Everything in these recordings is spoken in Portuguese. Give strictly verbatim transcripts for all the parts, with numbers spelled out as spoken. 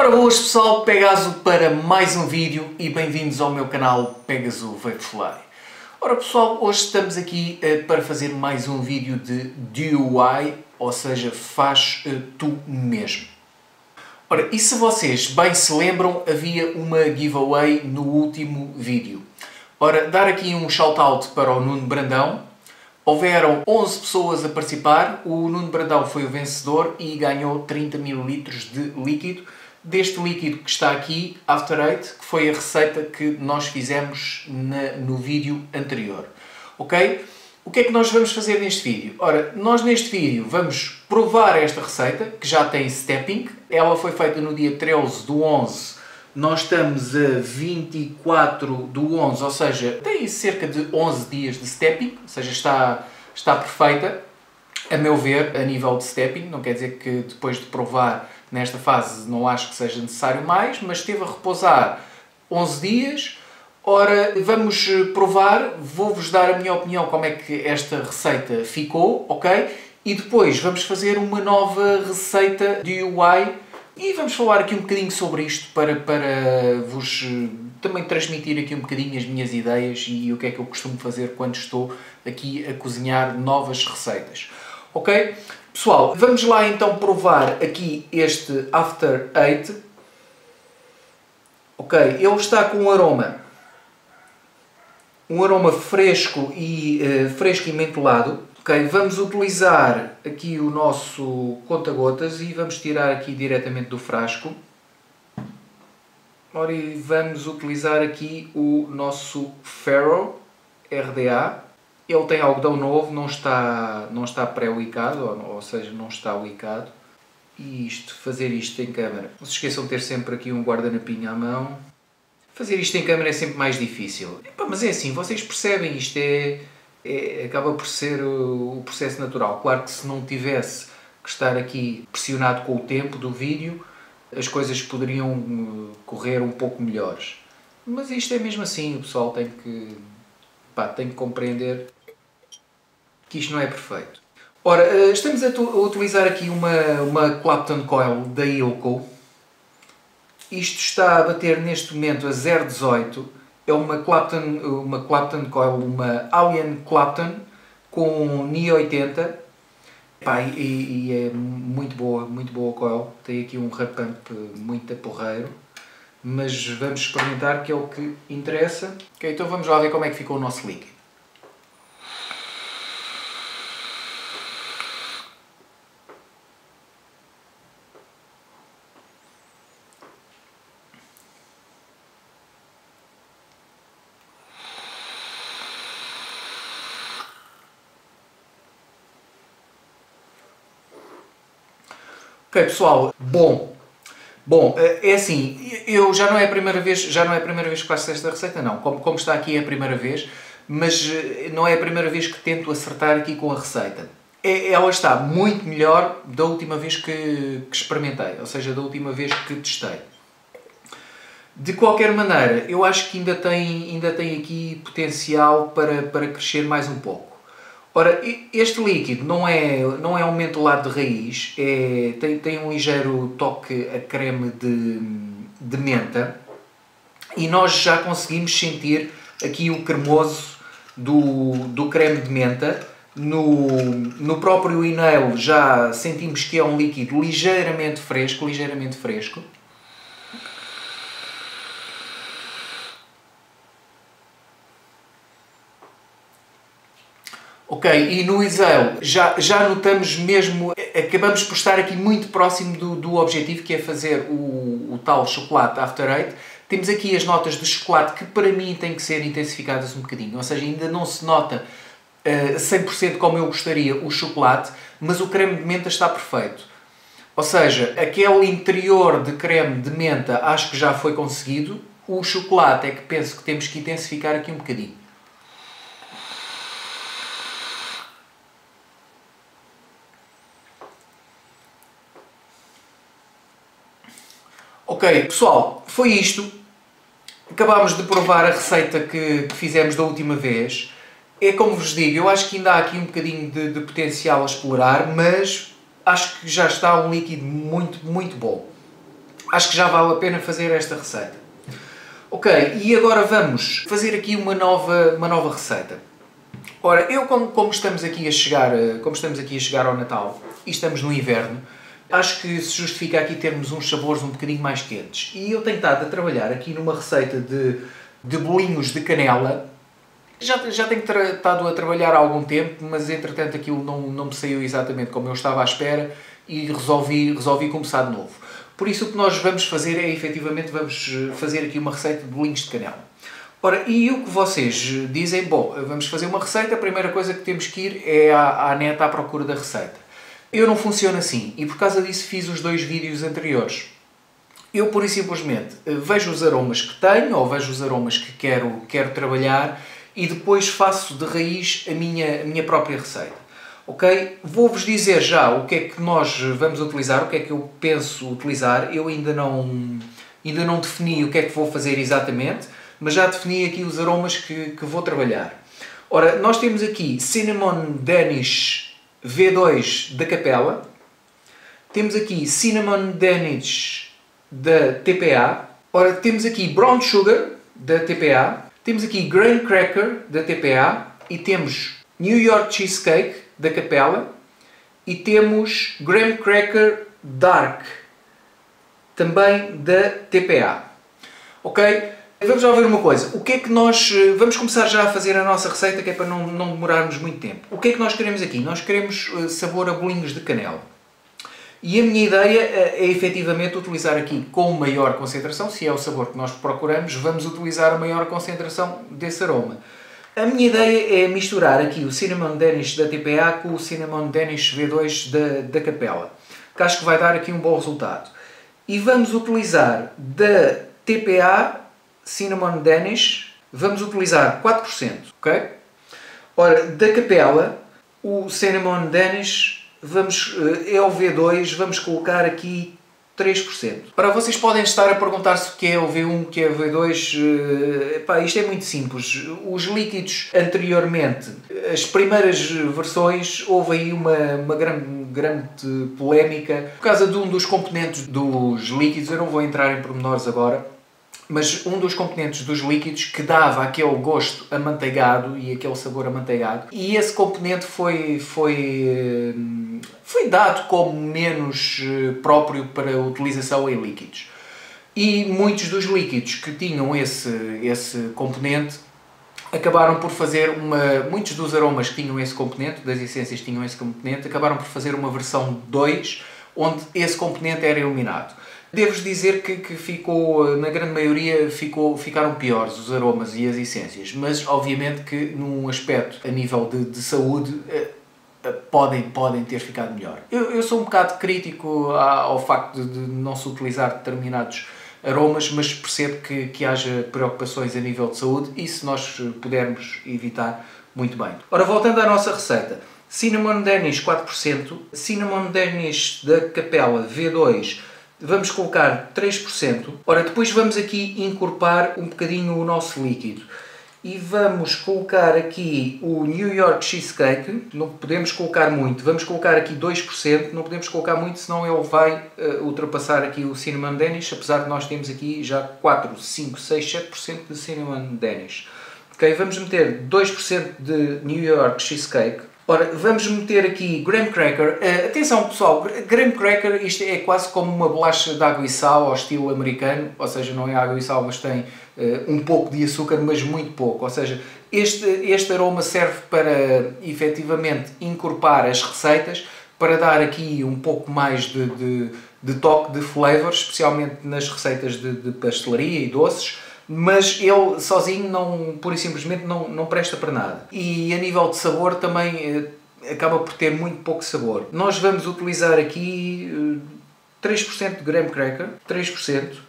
Ora boas pessoal, Pegaso para mais um vídeo e bem-vindos ao meu canal Pegaso Vaporfly. Ora pessoal, hoje estamos aqui uh, para fazer mais um vídeo de D I Y, ou seja, faz uh, tu mesmo. Ora, e se vocês bem se lembram, havia uma giveaway no último vídeo. Ora, dar aqui um shout-out para o Nuno Brandão. Houveram onze pessoas a participar, o Nuno Brandão foi o vencedor e ganhou trinta mililitros de líquido. Deste líquido que está aqui, After Eight, que foi a receita que nós fizemos na, no vídeo anterior. Ok? O que é que nós vamos fazer neste vídeo? Ora, nós neste vídeo vamos provar esta receita, que já tem stepping. Ela foi feita no dia treze do onze. Nós estamos a vinte e quatro do onze, ou seja, tem cerca de onze dias de stepping, ou seja, está, está perfeita, a meu ver, a nível de stepping. Não quer dizer que depois de provar nesta fase não acho que seja necessário mais, mas esteve a repousar onze dias. Ora, vamos provar, vou-vos dar a minha opinião como é que esta receita ficou, ok? E depois vamos fazer uma nova receita D I Y e vamos falar aqui um bocadinho sobre isto para, para vos também transmitir aqui um bocadinho as minhas ideias e o que é que eu costumo fazer quando estou aqui a cozinhar novas receitas. Ok? Pessoal, vamos lá então provar aqui este After Eight. Ok, ele está com um aroma, um aroma fresco e, uh, fresco e mentolado. Ok, vamos utilizar aqui o nosso conta-gotas e vamos tirar aqui diretamente do frasco. Ora, e vamos utilizar aqui o nosso Ferro R D A. Ele tem algodão novo, não está, não está pré-wicado, ou, ou seja, não está wicado. E isto, fazer isto em câmara. Não se esqueçam de ter sempre aqui um guardanapinho à mão. Fazer isto em câmara é sempre mais difícil. Epá, mas é assim, vocês percebem, isto é... É, acaba por ser o, o processo natural. Claro que se não tivesse que estar aqui pressionado com o tempo do vídeo, as coisas poderiam uh, correr um pouco melhores. Mas isto é mesmo assim, o pessoal tem que, pá, tem que compreender que isto não é perfeito. Ora, uh, estamos a, a utilizar aqui uma, uma Clapton Coil da Ilco. Isto está a bater neste momento a zero vírgula dezoito. É uma Clapton, uma Clapton Coil, uma Alien Clapton com N I oitenta. Pá, e, e é muito boa, muito boa coil. Tem aqui um repump muito porreiro. Mas vamos experimentar, que é o que interessa. Ok, então vamos lá ver como é que ficou o nosso líquido. Ok pessoal, bom, bom, é assim, eu já não é a primeira vez, já não é a primeira vez que faço esta receita, não, como, como está aqui é a primeira vez, mas não é a primeira vez que tento acertar aqui com a receita. É, ela está muito melhor da última vez que, que experimentei, ou seja, da última vez que testei. De qualquer maneira, eu acho que ainda tem, ainda tem aqui potencial para, para crescer mais um pouco. Ora, este líquido não é, não é um mentolado de raiz, é, tem, tem um ligeiro toque a creme de, de menta e nós já conseguimos sentir aqui o cremoso do, do creme de menta. No, no próprio inhale já sentimos que é um líquido ligeiramente fresco, ligeiramente fresco. Ok, e no exhale já, já notamos mesmo, acabamos por estar aqui muito próximo do, do objetivo, que é fazer o, o tal chocolate After Eight. Temos aqui as notas de chocolate que para mim têm que ser intensificadas um bocadinho, ou seja, ainda não se nota uh, cem por cento como eu gostaria o chocolate, mas o creme de menta está perfeito. Ou seja, aquele interior de creme de menta acho que já foi conseguido, o chocolate é que penso que temos que intensificar aqui um bocadinho. Ok, pessoal, foi isto. Acabámos de provar a receita que, que fizemos da última vez. É como vos digo, eu acho que ainda há aqui um bocadinho de, de potencial a explorar, mas acho que já está um líquido muito, muito bom. acho que já vale a pena fazer esta receita. Ok, e agora vamos fazer aqui uma nova, uma nova receita. Ora, eu como, como, estamos aqui a chegar, como estamos aqui a chegar ao Natal e estamos no inverno, acho que se justifica aqui termos uns sabores um bocadinho mais quentes. E eu tenho estado a trabalhar aqui numa receita de, de bolinhos de canela. Já, já tenho estado a trabalhar há algum tempo, mas entretanto aquilo não, não me saiu exatamente como eu estava à espera e resolvi, resolvi começar de novo. Por isso o que nós vamos fazer é, efetivamente, vamos fazer aqui uma receita de bolinhos de canela. Ora, e o que vocês dizem? Bom, vamos fazer uma receita, a primeira coisa que temos que ir é à, à net à procura da receita. Eu não funciono assim e por causa disso fiz os dois vídeos anteriores. Eu, pura e simplesmente, vejo os aromas que tenho ou vejo os aromas que quero, quero trabalhar e depois faço de raiz a minha, a minha própria receita. Ok? Vou-vos dizer já o que é que nós vamos utilizar, o que é que eu penso utilizar. Eu ainda não, ainda não defini o que é que vou fazer exatamente, mas já defini aqui os aromas que, que vou trabalhar. Ora, nós temos aqui Cinnamon Danish V dois da Capella, temos aqui Cinnamon Danish da T P A, ora, temos aqui Brown Sugar da T P A, temos aqui Graham Cracker da T P A e temos New York Cheesecake da Capella e temos Graham Cracker Dark também da T P A. Ok? Vamos já ver uma coisa. O que é que nós... Vamos começar já a fazer a nossa receita, que é para não, não demorarmos muito tempo. O que é que nós queremos aqui? Nós queremos sabor a bolinhos de canela. E a minha ideia é, é efetivamente utilizar aqui com maior concentração, se é o sabor que nós procuramos, vamos utilizar a maior concentração desse aroma. A minha ideia é misturar aqui o Cinnamon Danish da T P A com o Cinnamon Danish V dois da, da Capella, que acho que vai dar aqui um bom resultado. E vamos utilizar da T P A Cinnamon Danish, vamos utilizar quatro por cento, ok? Ora, da Capella, o Cinnamon Danish, vamos, é o V dois, vamos colocar aqui três por cento. Para vocês podem estar a perguntar se o que é o V um, o que é o V dois, epá, isto é muito simples. Os líquidos anteriormente, as primeiras versões, houve aí uma, uma grande, grande polémica por causa de um dos componentes dos líquidos, eu não vou entrar em pormenores agora, mas um dos componentes dos líquidos que dava aquele gosto amanteigado e aquele sabor amanteigado, e esse componente foi, foi, foi dado como menos próprio para utilização em líquidos. E muitos dos líquidos que tinham esse, esse componente acabaram por fazer uma... Muitos dos aromas que tinham esse componente, das essências que tinham esse componente, acabaram por fazer uma versão dois, onde esse componente era eliminado. Devo-vos dizer que, que ficou, na grande maioria, ficou, ficaram piores os aromas e as essências, mas obviamente que num aspecto a nível de, de saúde podem, podem ter ficado melhor. Eu, eu sou um bocado crítico ao facto de, de não se utilizar determinados aromas, mas percebo que, que haja preocupações a nível de saúde e se nós pudermos evitar, muito bem. Ora, voltando à nossa receita. Cinnamon Danish quatro por cento, Cinnamon Danish da Capella V dois, vamos colocar três por cento. Ora, depois vamos aqui encorpar um bocadinho o nosso líquido. E vamos colocar aqui o New York Cheesecake. Não podemos colocar muito. Vamos colocar aqui dois por cento. Não podemos colocar muito, senão ele vai uh, ultrapassar aqui o Cinnamon Danish. Apesar de nós termos aqui já quatro, cinco, seis, sete por cento de Cinnamon Danish. Ok, vamos meter dois por cento de New York Cheesecake. Ora, vamos meter aqui Graham Cracker. Uh, atenção pessoal, Graham Cracker, isto é quase como uma bolacha de água e sal ao estilo americano, ou seja, não é água e sal, mas tem uh, um pouco de açúcar, mas muito pouco. Ou seja, este, este aroma serve para, efetivamente, encorpar as receitas, para dar aqui um pouco mais de, de, de toque de flavor, especialmente nas receitas de, de pastelaria e doces. Mas ele sozinho, não, pura e simplesmente, não, não presta para nada. E a nível de sabor também eh, acaba por ter muito pouco sabor. Nós vamos utilizar aqui eh, três por cento de Graham Cracker, três por cento,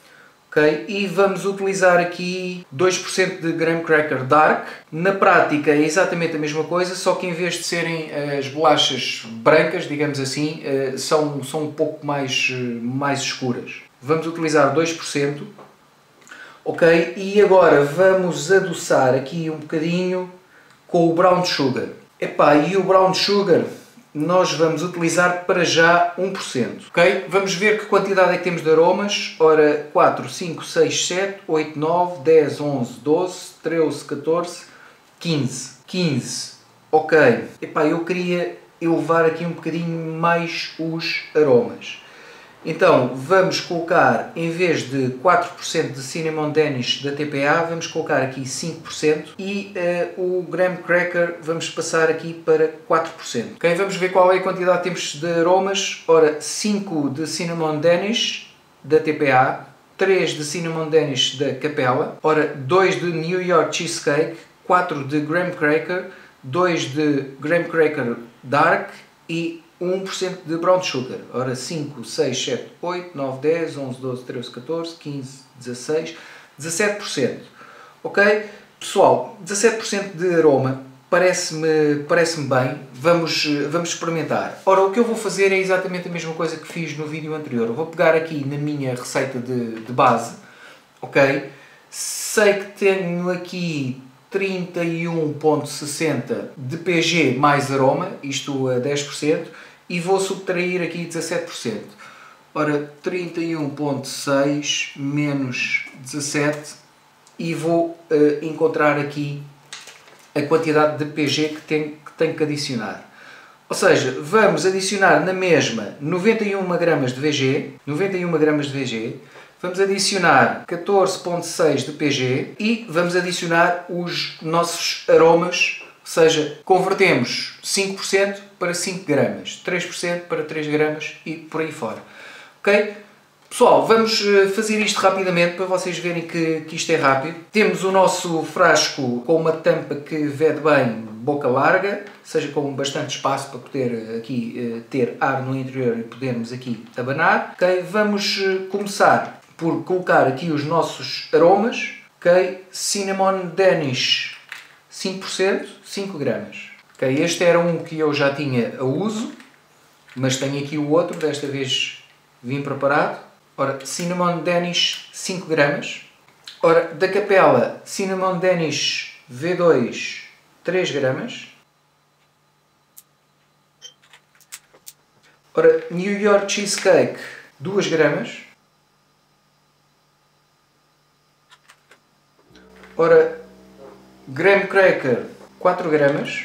ok? E vamos utilizar aqui dois por cento de Graham Cracker Dark. Na prática é exatamente a mesma coisa, só que em vez de serem as bolachas brancas, digamos assim, eh, são, são um pouco mais, mais escuras. Vamos utilizar dois por cento. Ok, e agora vamos adoçar aqui um bocadinho com o brown sugar. Epá, e o brown sugar, nós vamos utilizar para já um por cento. Ok? Vamos ver que quantidade é que temos de aromas. Ora, quatro, cinco, seis, sete, oito, nove, dez, onze, doze, treze, catorze, quinze. quinze. Ok. Epá, eu queria elevar aqui um bocadinho mais os aromas. Então, vamos colocar, em vez de quatro por cento de Cinnamon Danish da T P A, vamos colocar aqui cinco por cento e uh, o Graham Cracker vamos passar aqui para quatro por cento. Ok, vamos ver qual é a quantidade que temos de aromas. Ora, cinco de Cinnamon Danish da T P A, três de Cinnamon Danish da Capella, ora, dois de New York Cheesecake, quatro de Graham Cracker, dois de Graham Cracker Dark e um por cento de Brown Sugar. Ora, cinco, seis, sete, oito, nove, dez, onze, doze, treze, catorze, quinze, dezasseis, dezassete por cento. Ok? Pessoal, dezassete por cento de aroma parece-me parece-me bem. Vamos, vamos experimentar. Ora, o que eu vou fazer é exatamente a mesma coisa que fiz no vídeo anterior. Eu vou pegar aqui na minha receita de, de base. Ok? Sei que tenho aqui trinta e um vírgula sessenta de P G mais aroma, isto a dez por cento, e vou subtrair aqui dezassete por cento. Ora, trinta e um vírgula seis menos dezassete e vou uh, encontrar aqui a quantidade de P G que tenho, que tenho que adicionar. Ou seja, vamos adicionar na mesma noventa e uma gramas de V G, noventa e uma gramas de V G, vamos adicionar catorze vírgula seis de P G e vamos adicionar os nossos aromas, ou seja, convertemos cinco por cento para cinco gramas, três por cento para três gramas e por aí fora. Ok? Pessoal, vamos fazer isto rapidamente para vocês verem que, que isto é rápido. Temos o nosso frasco com uma tampa que vede bem, boca larga, seja com bastante espaço para poder aqui ter ar no interior e podermos aqui abanar. Ok? Vamos começar por colocar aqui os nossos aromas. Ok? Cinnamon Danish cinco por cento, cinco gramas. Ok? Este era um que eu já tinha a uso, mas tenho aqui o outro, desta vez vim preparado. Ora, Cinnamon Danish cinco gramas. Ora, da Capella, Cinnamon Danish V dois três gramas. Ora, New York Cheesecake duas gramas. Ora, Graham Cracker quatro gramas.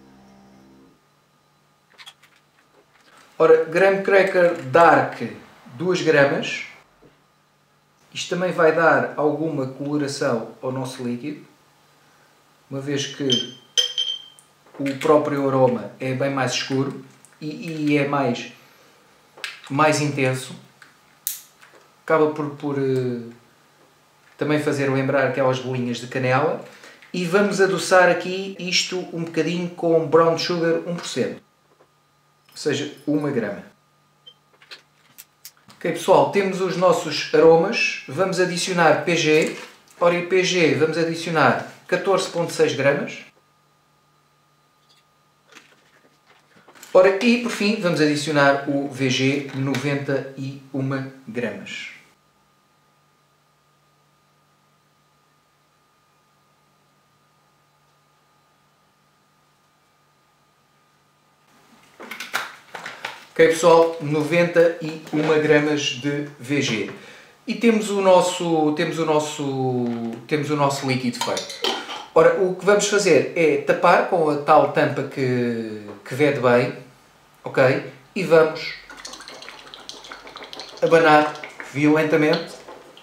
Ora, Graham Cracker Dark duas gramas. Isto também vai dar alguma coloração ao nosso líquido, uma vez que o próprio aroma é bem mais escuro e, e é mais, mais intenso. Acaba por, por uh, também fazer lembrar aquelas bolinhas de canela. E vamos adoçar aqui isto um bocadinho com Brown Sugar um por cento, ou seja, uma grama. Ok, pessoal, temos os nossos aromas, vamos adicionar P G. Ora, em P G vamos adicionar catorze vírgula seis gramas. Ora, e por fim vamos adicionar o V G noventa e uma gramas. Ok, pessoal, noventa e uma gramas de V G. E temos o nosso, temos o nosso, temos o nosso líquido feito. Ora, o que vamos fazer é tapar com a tal tampa que, que vede bem, ok? E vamos abanar violentamente.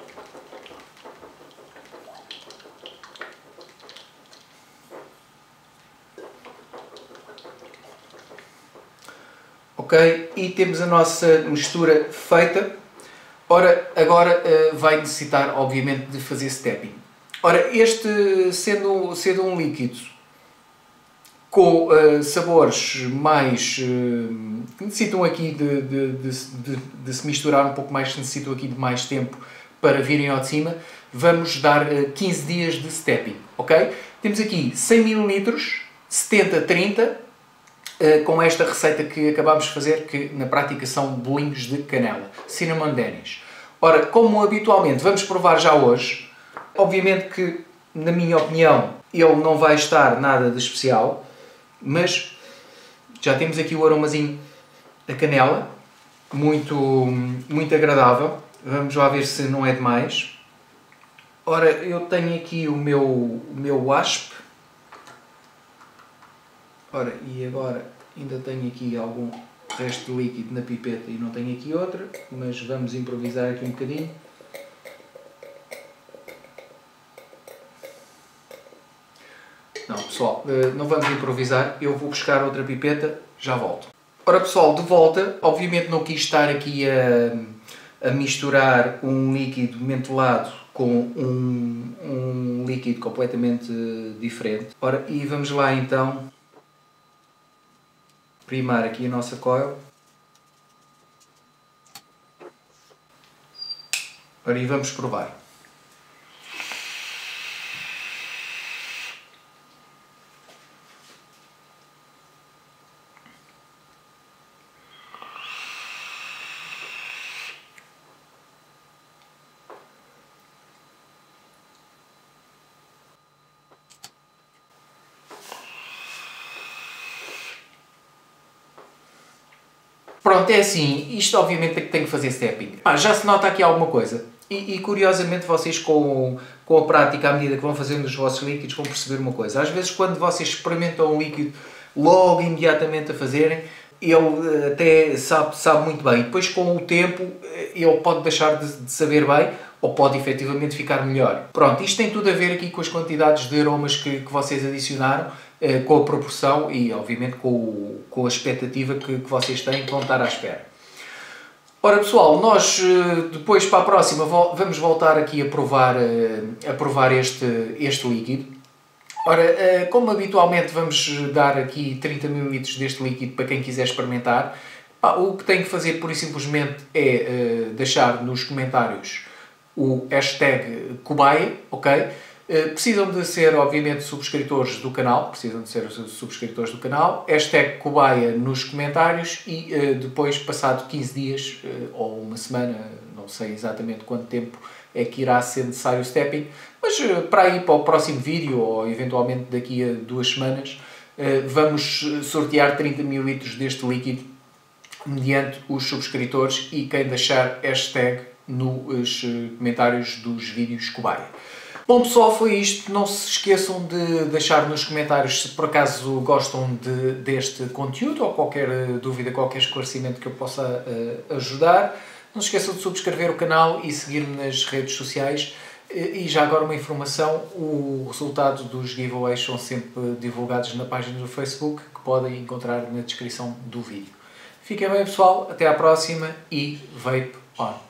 Ok? E temos a nossa mistura feita. Ora, agora uh, vai necessitar, obviamente, de fazer stepping. Ora, este, sendo, sendo um líquido com uh, sabores mais... Uh, que necessitam aqui de, de, de, de, de se misturar um pouco mais, necessitam aqui de mais tempo para virem ao de cima, vamos dar uh, quinze dias de stepping, ok? Temos aqui cem mililitros, setenta a trinta, Uh, com esta receita que acabámos de fazer, que na prática são bolinhos de canela, Cinnamon Danish. Ora, como habitualmente vamos provar já hoje, obviamente que, na minha opinião, ele não vai estar nada de especial, mas Já temos aqui o aromazinho da canela, muito, muito agradável. Vamos lá ver se não é demais. Ora, eu tenho aqui o meu, o meu wasp. Ora, e agora ainda tenho aqui algum resto de líquido na pipeta e não tenho aqui outra, mas vamos improvisar aqui um bocadinho. Não, pessoal, não vamos improvisar, eu vou buscar outra pipeta, já volto. Ora pessoal, de volta, obviamente não quis estar aqui a, a misturar um líquido mentolado com um, um líquido completamente diferente. Ora, e vamos lá então primar aqui a nossa coil. Ora, e vamos provar. Pronto, é assim, isto obviamente é que tem que fazer stepping. Ah, já se nota aqui alguma coisa. E, e curiosamente vocês com, com a prática, à medida que vão fazendo os vossos líquidos, vão perceber uma coisa. Às vezes quando vocês experimentam um líquido logo imediatamente a fazerem, ele até sabe, sabe muito bem. Depois com o tempo ele pode deixar de, de saber bem ou pode efetivamente ficar melhor. Pronto, isto tem tudo a ver aqui com as quantidades de aromas que, que vocês adicionaram, com a proporção e obviamente com, o, com a expectativa que, que vocês têm que vão estar à espera. Ora pessoal, nós depois para a próxima vamos voltar aqui a provar, a provar este, este líquido. Ora, como habitualmente vamos dar aqui trinta mililitros deste líquido para quem quiser experimentar. O que tem que fazer pura e simplesmente é deixar nos comentários o hashtag cobaia, ok? Precisam de ser, obviamente, subscritores do canal, precisam de ser subscritores do canal, hashtag cobaia nos comentários e uh, depois, passado quinze dias uh, ou uma semana, não sei exatamente quanto tempo é que irá ser necessário o stepping, mas uh, para aí, para o próximo vídeo ou eventualmente daqui a duas semanas, uh, vamos sortear trinta mililitros deste líquido mediante os subscritores e quem deixar hashtag nos comentários dos vídeos cobaia. Bom pessoal, foi isto. Não se esqueçam de deixar nos comentários se por acaso gostam de, deste conteúdo ou qualquer dúvida, qualquer esclarecimento que eu possa uh, ajudar. Não se esqueçam de subscrever o canal e seguir-me nas redes sociais. E já agora uma informação, o resultado dos giveaways são sempre divulgados na página do Facebook, que podem encontrar na descrição do vídeo. Fiquem bem pessoal, até à próxima e vape on!